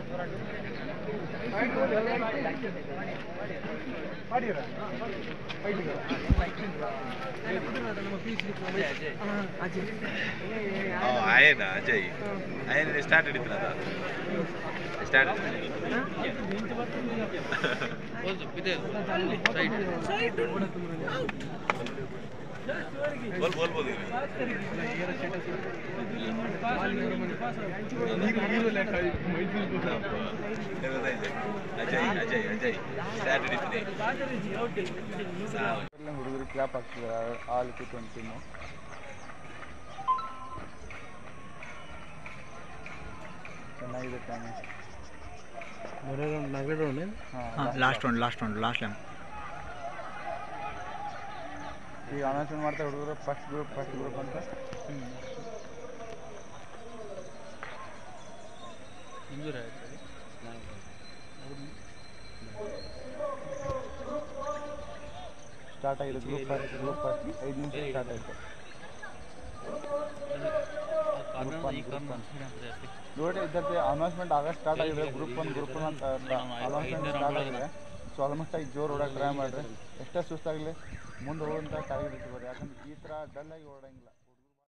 ఆయన అజయ్ ఆయన start ಹಿಡಿತಾನದ start बोल बोल बोल अजय अजय अजय स्टार्ट ಹಿಡಿತೀನಿ ಹುಡುಗರು ಕ್ಲಾಪ್ ಹಾಕ್ತಿದ್ದಾರೆ ಆಲ್ ಕೂತ್ಕೊಂತೀನಿ ಚೆನ್ನಾಗಿದೆ ತಾನೆ ಲಾಸ್ಟ್ ರೌಂಡ್ ಈಗ ಅನೌನ್ಸ್ಮೆಂಟ್ ಮಾಡ್ತಾರೆ ಹುಡುಗರು ಫಸ್ಟ್ ಗ್ರೂಪ್ ಅಂತ ಸ್ಟಾರ್ಟ್ ಆಗಿದೆ ಗ್ರೂಪ್ ಫಸ್ಟ್ 5 ನಿಮಿಷ ಸ್ಟಾರ್ಟ್ ಆಯಿತು ನೋಡಿ ಇದ್ದಕ್ಕೆ ಅನೌನ್ಸ್ಮೆಂಟ್ ಆಗ ಸ್ಟಾರ್ಟ್ ಆಗಿದೆ ಗ್ರೂಪ್ 1 ಅಂತ ಅನೌನ್ಸ್ಮೆಂಟ್ ಸ್ಟಾರ್ಟ್ ಆಗಿದೆ ಸೊ ಆಲ್ಮೋಸ್ಟ್ ಆಗಿ ಜೋರು ಓಡಕ್ಕೆ ಟ್ರೈ ಮಾಡಿರಿ ಎಷ್ಟೇ ಸುಸ್ತಾಗಲಿ ಮುಂದೆ ಹೋಗುವಂಥ ಟಾರ್ಗೆಟ್ ಇಟ್ಕೋರಿ ಯಾಕಂದ್ರೆ ಈ ಥರ ಡಲ್ ಆಗಿ ಓಡಂಗಿಲ್ಲ